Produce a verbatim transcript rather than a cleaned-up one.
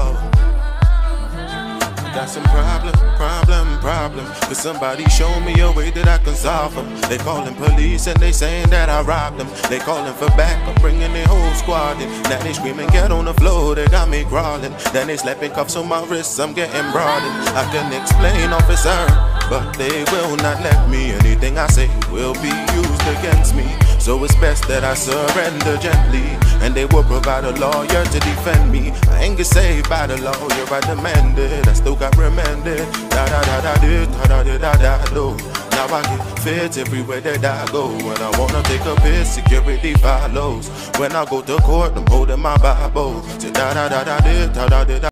resolve. Got some problem, problem, problem. Cause somebody show me a way that I can solve them. They calling police and they saying that I robbed them. They calling for backup, bringing their whole squad in. Now they screaming, get on the floor, they got me crawling. Then they slapping cuffs on my wrists, I'm getting broadened. I can explain, officer, but they will not let me. Anything I say will be used against me. So it's best that I surrender gently, and they will provide a lawyer to defend me. I ain't get saved by the lawyer, I demand it. I still got remanded. Da da da da da da da da da do. Now I get feds everywhere that I go. When I wanna take a piss, security follows. When I go to court, I'm holding my Bible. Say da da da da da da da da.